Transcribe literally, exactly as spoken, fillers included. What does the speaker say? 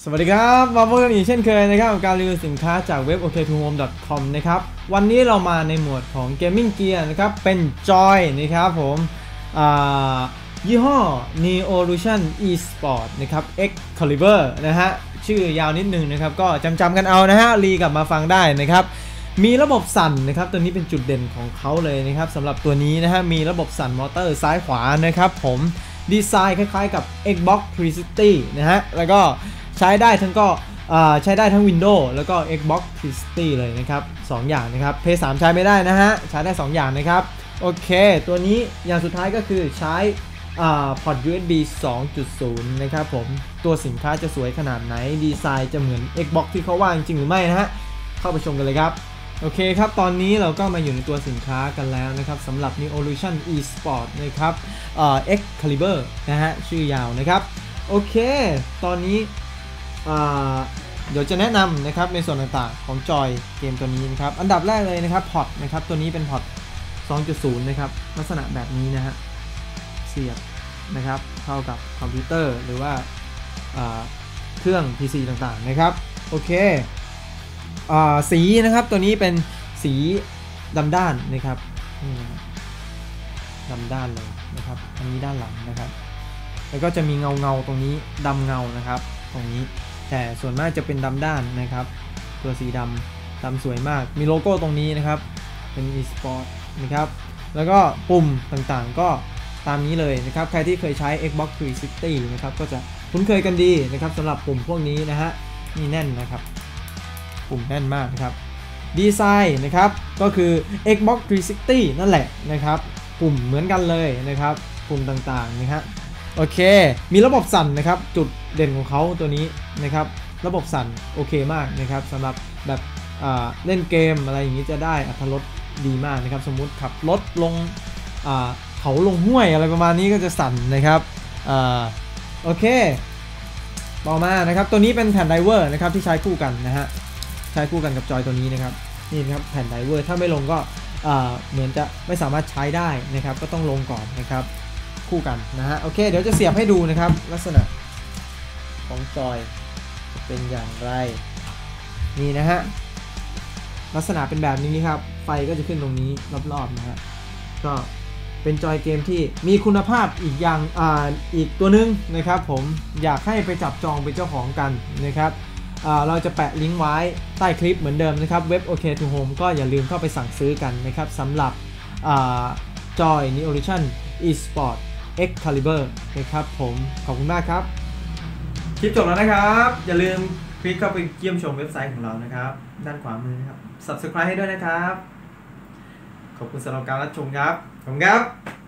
สวัสดีครับมาพบกันอีกเช่นเคยนะครับกับการรีวิวสินค้าจากเว็บ โอ เค ทู โฮม ดอท คอม นะครับวันนี้เรามาในหมวดของ Gaming Gear นะครับเป็นจอยนะครับผมยี่ห้อ Neolution Esport นะครับ Excalibur นะฮะชื่อยาวนิดนึงนะครับก็จำจำกันเอานะฮะรีกลับมาฟังได้นะครับมีระบบสั่นนะครับตัวนี้เป็นจุดเด่นของเขาเลยนะครับสำหรับตัวนี้นะฮะมีระบบสั่นมอเตอร์ซ้ายขวานะครับผมดีไซน์คล้ายๆกับ Xbox ทรี ซิกสตี้ นะฮะแล้วก็ใช้ได้ทั้งก็ใช้ได้ทั้ง Windows แล้วก็ Xbox ทรี ซิกสตี้ เลยนะครับสองอย่างนะครับ พี เอส ทรี ใช้ไม่ได้นะฮะใช้ได้สองอย่างนะครับโอเคตัวนี้อย่างสุดท้ายก็คือใช้พอร์ต ยู เอส บี สองจุดศูนย์ นะครับผมตัวสินค้าจะสวยขนาดไหนดีไซน์จะเหมือน Xbox ที่เขาว่าจริงหรือไม่นะฮะเข้าไปชมกันเลยครับโอเคครับตอนนี้เราก็มาอยู่ในตัวสินค้ากันแล้วนะครับสำหรับ Neolution Esport นะครับเอ่อ Excalibur นะฮะชื่อยาวนะครับโอเคตอนนี้เดี๋ยวจะแนะนำนะครับในส่วนต่างๆของจอยเกมตัวนี้นะครับอันดับแรกเลยนะครับพอร์ตนะครับตัวนี้เป็นพอร์ต สองจุดศูนย์ นะครับลักษณะแบบนี้นะฮะเสียบนะครับเข้ากับคอมพิวเตอร์หรือว่าเครื่อง พี ซี ต่างๆนะครับโอเคสีนะครับตัวนี้เป็นสีดำด้านนะครับนี่นะครับดำด้านเลยนะครับอันนี้ด้านหลังนะครับแล้วก็จะมีเงาเงาตรงนี้ดำเงานะครับตรงนี้แต่ส่วนมากจะเป็นดำด้านนะครับตัวสีดำดำสวยมากมีโลโก้ตรงนี้นะครับเป็น eSport นะครับแล้วก็ปุ่มต่างๆก็ตามนี้เลยนะครับใครที่เคยใช้ Xbox ทรี ซิกสตี้ นะครับก็จะคุ้นเคยกันดีนะครับสำหรับปุ่มพวกนี้นะฮะนี่แน่นนะครับปุ่มแน่นมากนะครับดีไซน์นะครับก็คือ Xbox ทรี ซิกสตี้ นั่นแหละนะครับปุ่มเหมือนกันเลยนะครับปุ่มต่างๆนะฮะโอเคมีระบบสั่นนะครับจุดเด่นของเขาตัวนี้นะครับระบบสั่นโอเคมากนะครับสำหรับแบบเล่นเกมอะไรอย่างนี้จะได้อรรถรสดีมากนะครับสมมุติขับรถลงเขาลงห้วยอะไรประมาณนี้ก็จะสั่นนะครับโอเคต่อมานะครับตัวนี้เป็นแผ่นไดเวอร์นะครับที่ใช้คู่กันนะฮะใช้คู่กันกับจอยตัวนี้นะครับนี่นะครับแผ่นไดเวอร์ถ้าไม่ลงก็เหมือนจะไม่สามารถใช้ได้นะครับก็ต้องลงก่อนนะครับคู่กันนะฮะโอเคเดี๋ยวจะเสียบให้ดูนะครับลักษณะของจอยเป็นอย่างไรนี่นะฮะลักษณะเป็นแบบนี้ครับไฟก็จะขึ้นตรงนี้รอบๆนะฮะก็เป็นจอยเกมที่มีคุณภาพอีกอย่างอ่าอีกตัวนึงนะครับผมอยากให้ไปจับจองเป็นเจ้าของกันนะครับเราจะแปะลิงก์ไว้ใต้คลิปเหมือนเดิมนะครับเว็บ โอ เค ทู โฮม ก็อย่าลืมเข้าไปสั่งซื้อกันนะครับสำหรับจอย Neolution Esport Excalibur นะครับผมขอบคุณมากครับคลิปจบแล้วนะครับอย่าลืมคลิกเข้าไปเยี่ยมชมเว็บไซต์ของเรานะครับด้านขวามือนะครับ Subscribe ให้ด้วยนะครับขอบคุณสำหรับการรับชมครับขอบคุณครับ